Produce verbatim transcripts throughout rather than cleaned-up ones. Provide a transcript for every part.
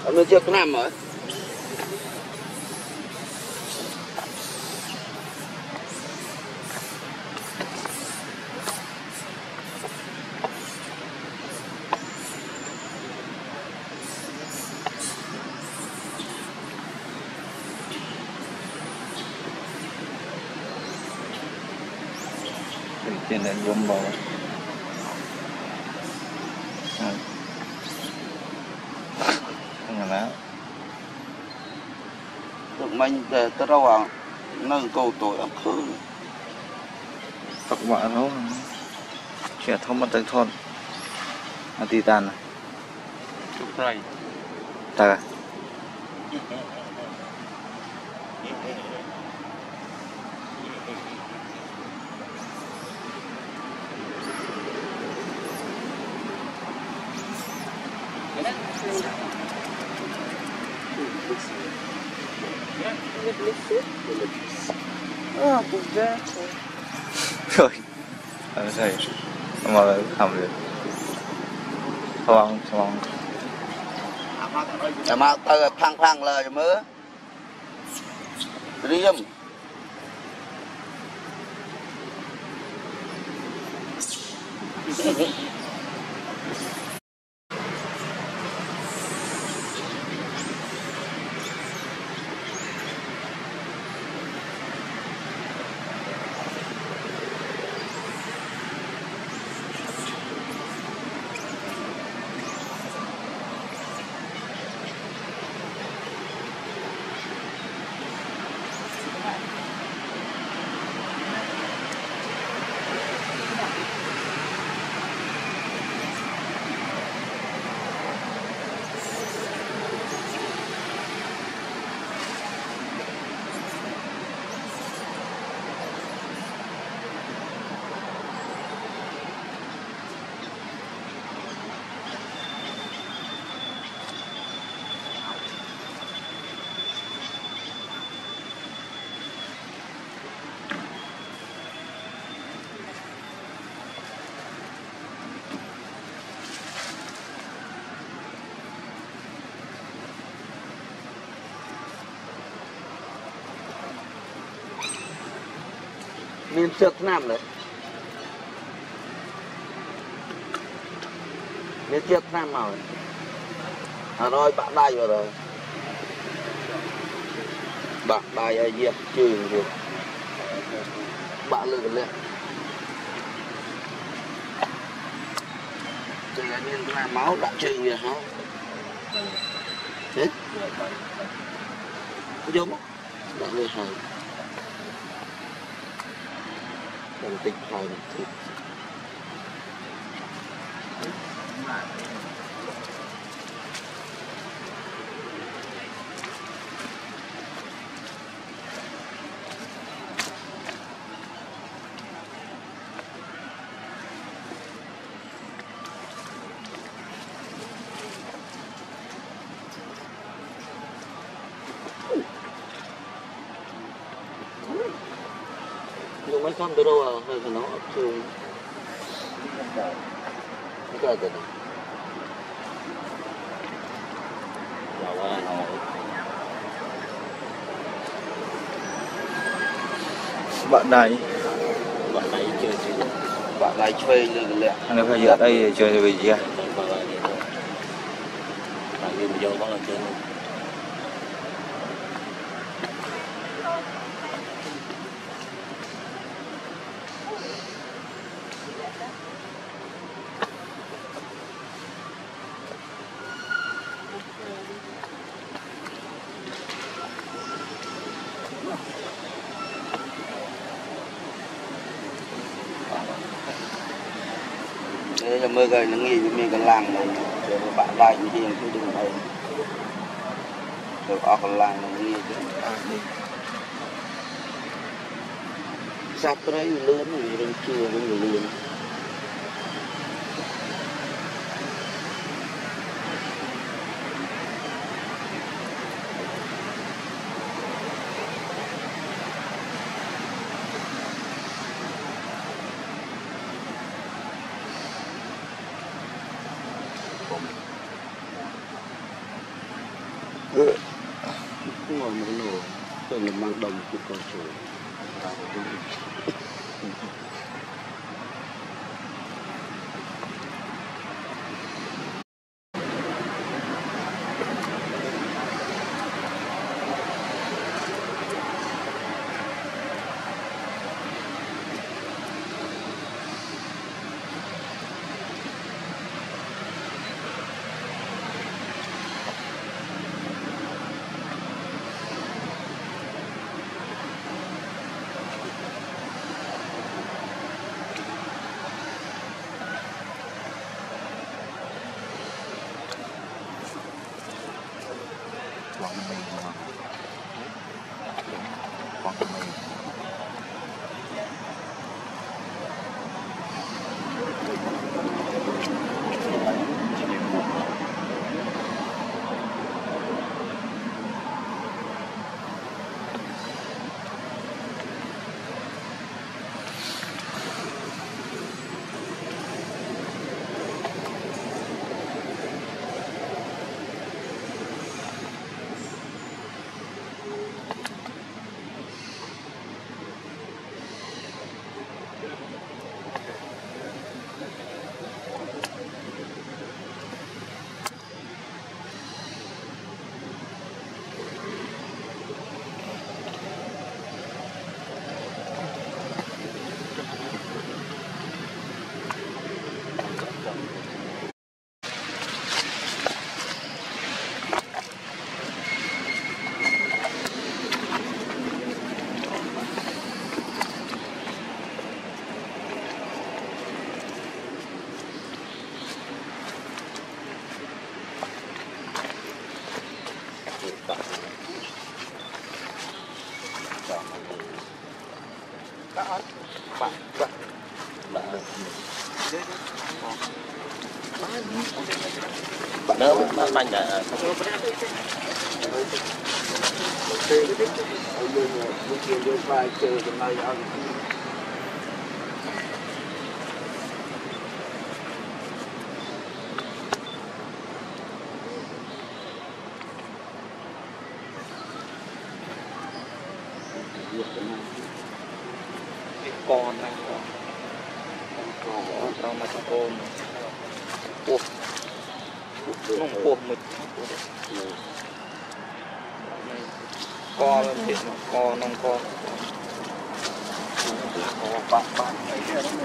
Nó chưa có nằm rồi. Trên này gom bò không là được mình tới đâu à nơi cầu tuổi ấp khứ các bạn nó chuyện thông mất tới thôn à titan này chụp này ta à cũng ra rồi làm sao mà làm được không không à mà tờ phăng phăng lời mới riêng miền trước nam đấy miền trước nam màu này Hà Nội bạn đây vào rồi bạn đây ai gì trừ được bạn lừa lên từ cái miền nam máu đã trừ gì hả thế giống bạn lừa hàng mình tịch hai thì mấy con từ đâu à hay là nó thường cái cái bạn này bạn này chơi bạn này chơi lên lẹ anh phải giờ đây chơi về gì à game vô có là chơi để mưa gây nó nghỉ mình còn làng này rồi bạn lại như thế cứ đừng này rồi ở còn làng nó nghỉ chứ sắp đấy lớn rồi đang chưa với người liền một lỗ tôi là mang đồng của con chuột quăng mì mà quăng mì Nữa bánh bánh đã con anh con trong mà con ủa nông cuồng mực co lên thiệt mà co nông co có bạn bạn ấy kia đó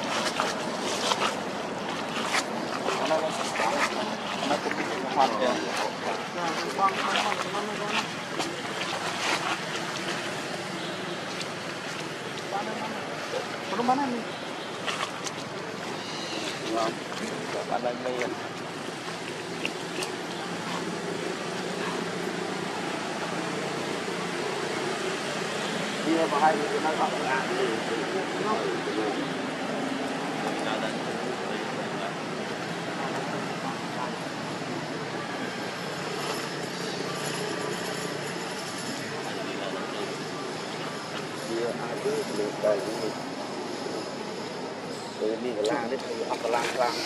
nó nó cũng bị hoạt kìa nó bán anh bạn lại mì đi vào hai cái nó gặp là ai cứ được đây cũng từ đi cái làng đấy ấp cái làng làng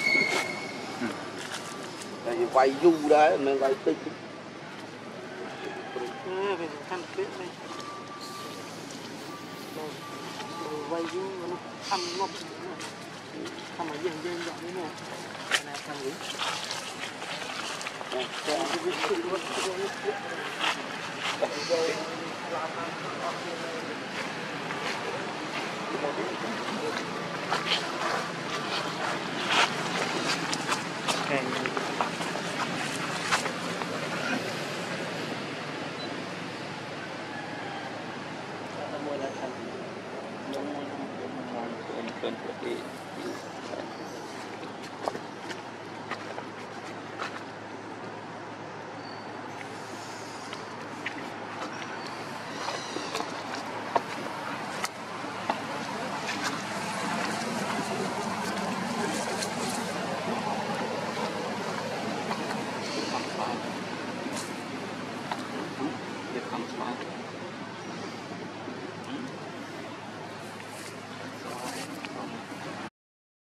đây quay du đấy mình quay tích khăn biết đây quay du nó khăn ngọc khăn mà dần dần dọn thế này này khăn gì này cái cái cái luôn Okay. Bên bên